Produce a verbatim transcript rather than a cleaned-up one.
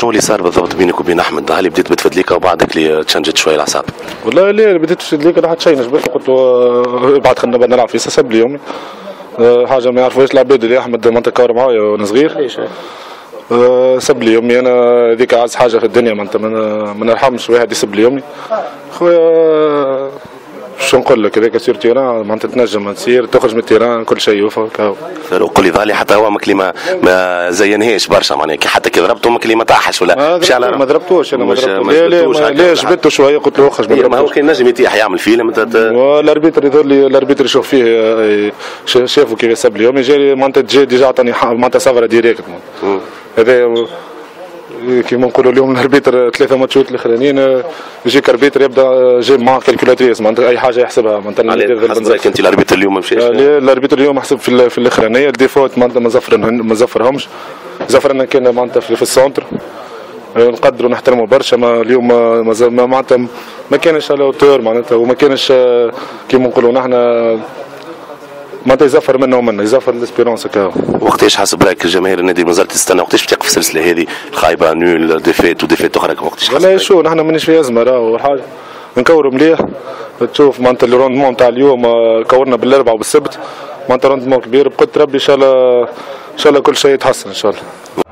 شنو اللي صار بالضبط بينك وبين احمد؟ هل بديت بتفدليكا وبعدك اللي تشنجت شويه الاعصاب؟ والله لا بديت بتفدليكا راحت شيء نجبت قلت له ابعد خلينا نبدا نلعب في سب لي يومي حاجه ما يعرفوش العباد اللي احمد معناتها كار معايا وانا صغير. علاش؟ سب لي يومي انا هذيك اعز حاجه في الدنيا معناتها ما نرحمش واحد يسب لي يومي خويا. شو نقول لك هذاك سير تيران معناتها تنجم تصير تخرج من التيران كل شيء يوفى كاو. قول لي ظهري حتى هو ماك اللي ما ما زينهاش برشا معناها كي حتى كي ضربته ماك اللي ما طاحش ولا مش على ما ضربتوش انا ما ضربتوش لا لا لا جبدته شويه قلت له اخرج ما هو كان نجم يطيح يعمل فيلم انت الاربيتر يظهر لي الاربيتر يشوف فيه شافوا كيف سب لي يومي جاري معناتها جا ديجا عطاني معناتها صفرة ديريكت هذا كيما نقولوا اليوم الاربيتر ثلاثه ماتشات الاخرانيين يجيك اربيتر يبدا جايب معاه كالكولاتريس معناتها اي حاجه يحسبها معناتها حسب انت الاربيتر اليوم ما مشاش الاربيتر اليوم حسب في, في الاخرانيه الديفوت معناتها ما زفر ما زفرهمش زفرنا كان معناتها في, في السونتر نقدروا نحترموا برشا ما اليوم ما معناتها ما كانش على اوتور معناتها وما كانش كيما نقولوا نحن معناتها يزفر منا ومنا يزفر الاسبيرونس هكا. وقتاش حسب رايك الجماهير النادي مازالت تستنى وقتاش بتوقف السلسله هذه الخايبه نول ديفيت وديفيت اخرى وقتاش حسب؟ والله شو نحن مانيش في ازمه راهو حاجه نكوروا مليح تشوف معناتها الروندمون تاع اليوم كورنا بالاربعاء وبالسبت معناتها روندمون كبير بقدر ربي ان شاء الله ان شاء الله كل شيء يتحسن ان شاء الله.